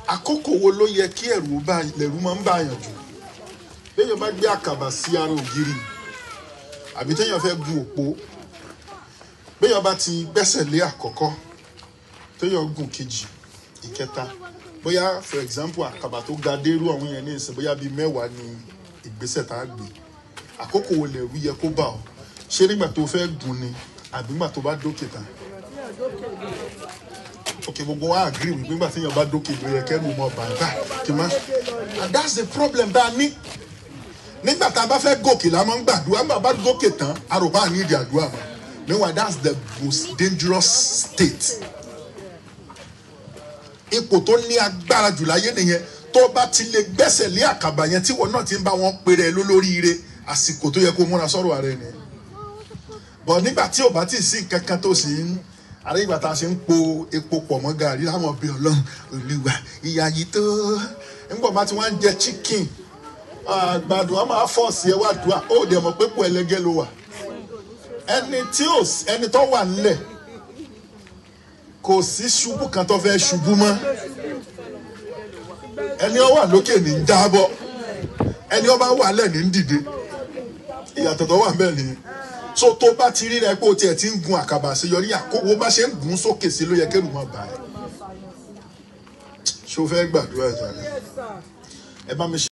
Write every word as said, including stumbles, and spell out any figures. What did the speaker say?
àkókò wo ló yẹ kí ẹ̀rù bá lẹ̀rù máa ń bá yàn jù? Béèyàn bá gbé àkàbà sí ara ògiri àbí téèyàn fẹ́ gun òpó, béèyàn bá ti gbẹ́sẹ̀ lé àkọ́kọ́, téèyàn gun kejì, ìkẹta, bóyá for example àkàbà tó ga dérú àwọn yẹn ní ìsìn bóyá bíi mẹ́wàá ni ìgbésẹ̀ tá a gbé, àkókò wo lẹ̀rù yẹ kó bá ọ? Ṣé nígbà tó fẹ́ gùn ni àbí nígbà tó bá dókè tán? Okay, gbogbo wa agree with nígbà tí èèyàn bá dókè ló yẹ kẹ́rù mọ́ bàbá kì má. And that's the problem that ní. Nígbà tá a bá fẹ́ gòkè la máa ń gbàdúrà, nígbà bá gòkè tán àròbá ní ìdí àdúrà mọ́. Meanwhile, that's the most dangerous state. Ipò tó ní agbára jù láyé nìyẹn. Tó bá ti lè gbẹ́sẹ̀ lé àkàbà yẹn tí wọn náà ti ń bá wọn pèrè lólóríire, àsìkò tó yẹ kó múra sọ̀rọ̀ ààrẹ ni. But nígbà tí ò bá ti sí nǹkan kan tó sì ń àrí ìgbà tá a ṣe ń po epo pọ̀ mọ́ gàrí láwọn ọbẹ̀ ọlọ́run olúwa ìyá yìí tó nígbà bá ti wọ́n ń jẹ chicken àgbàdo wọn máa fọ́ sí ẹ wá dùn à ó dẹ̀ mọ̀ pé pò ẹlẹ́gẹ́ ló wà. Ẹni tí ò ẹni tó wà nílẹ̀ kò sí ṣubú kan tó fẹ́ ṣubú mọ́. Ẹni ó wà lókè ní ń jábọ́, ẹni ó bá wà lẹ̀ ní ń dìde. Ìyàtọ̀ tó wà bẹ́ẹ̀ nìyẹn. So tó bá ti rí rẹ pé o tiẹ̀ ti ń gun àkàbà àṣeyọrí àkówó bá ṣe ń gùn sókè sí ló yẹ kẹ́rù máa bà ẹ́. Ṣé o fẹ́ gbàdúrà ìjà rẹ? Ẹ bá mi ṣe.